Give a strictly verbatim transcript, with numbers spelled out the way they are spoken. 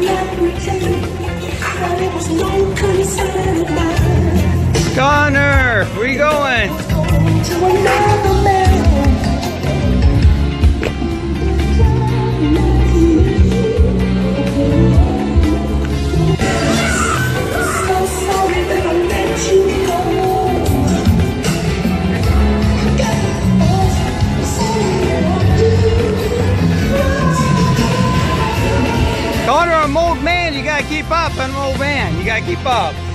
Connor, where you going? Connor, I'm an old man. You gotta keep up. I'm an old man. You gotta keep up.